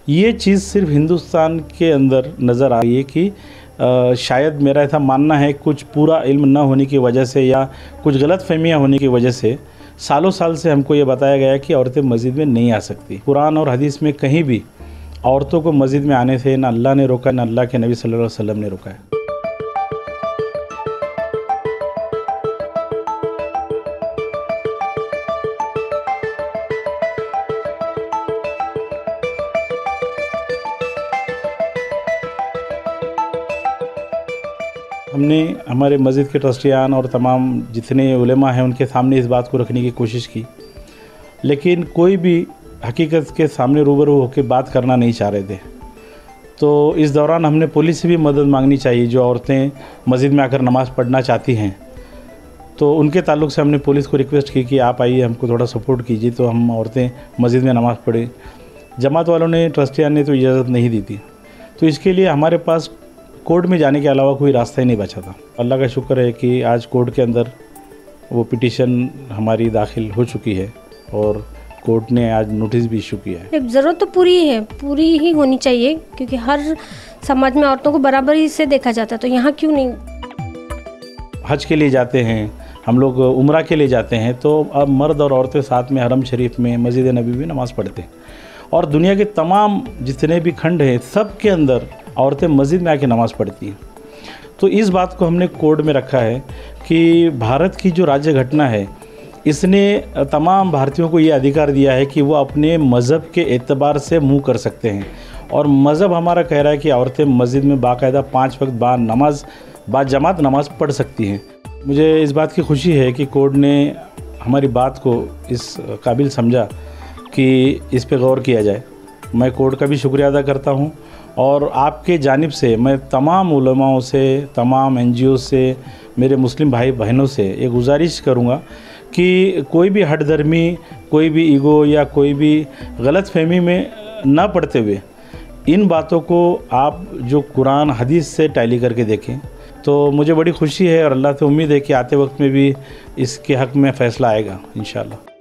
ये चीज़ सिर्फ हिंदुस्तान के अंदर नज़र आ रही है कि शायद मेरा ऐसा मानना है कुछ पूरा इल्म न होने की वजह से या कुछ गलत फहमियाँ होने की वजह से सालों साल से हमको ये बताया गया है कि औरतें मस्जिद में नहीं आ सकती। कुरान और हदीस में कहीं भी औरतों को मस्जिद में आने से ना अल्लाह ने रोका, ना अल्लाह के नबी सल्लल्लाहु अलैहि वसल्लम ने रोका है। हमने हमारे मस्जिद के ट्रस्टियान और तमाम जितने उलेमा हैं उनके सामने इस बात को रखने की कोशिश की, लेकिन कोई भी हकीकत के सामने रूबरू होकर बात करना नहीं चाह रहे थे। तो इस दौरान हमने पुलिस से भी मदद मांगनी चाहिए। जो औरतें मस्जिद में आकर नमाज़ पढ़ना चाहती हैं तो उनके ताल्लुक़ से हमने पुलिस को रिक्वेस्ट की कि आप आइए, हमको थोड़ा सपोर्ट कीजिए तो हम औरतें मस्जिद में नमाज़ पढ़ें। जमात वालों ने, ट्रस्टियान ने तो इजाज़त नहीं दी थी। तो इसके लिए हमारे पास कोर्ट में जाने के अलावा कोई रास्ता ही नहीं बचा था। अल्लाह का शुक्र है कि आज कोर्ट के अंदर वो पिटीशन हमारी दाखिल हो चुकी है और कोर्ट ने आज नोटिस भी इशू किया है। ज़रूरत तो पूरी है, पूरी ही होनी चाहिए, क्योंकि हर समाज में औरतों को बराबरी से देखा जाता है, तो यहाँ क्यों नहीं। हज के लिए जाते हैं हम लोग, उम्रा के लिए जाते हैं, तो अब मर्द और औरतें साथ में हरम शरीफ में, मस्जिद नबी में नमाज़ पढ़ते हैं। और दुनिया के तमाम जितने भी खंड हैं सब के अंदर औरतें मस्जिद में आके नमाज़ पढ़ती हैं। तो इस बात को हमने कोड में रखा है कि भारत की जो राज्य घटना है इसने तमाम भारतीयों को ये अधिकार दिया है कि वो अपने मज़हब के एतबार से मुँह कर सकते हैं। और मज़हब हमारा कह रहा है कि औरतें मस्जिद में बाकायदा 5 वक्त बाजमात नमाज़ पढ़ सकती हैं। मुझे इस बात की खुशी है कि कोर्ट ने हमारी बात को इस काबिल समझा कि इस पे गौर किया जाए। मैं कोर्ट का भी शुक्रिया अदा करता हूँ और आपके जानिब से मैं तमाम उलमाओं से, तमाम NGO से, मेरे मुस्लिम भाई बहनों से ये गुजारिश करूँगा कि कोई भी हठधर्मी, कोई भी ईगो या कोई भी गलत फहमी में ना पड़ते हुए इन बातों को आप जो कुरान हदीस से टैली करके देखें। तो मुझे बड़ी खुशी है और अल्लाह से उम्मीद है कि आते वक्त में भी इसके हक़ में फ़ैसला आएगा इंशाअल्लाह।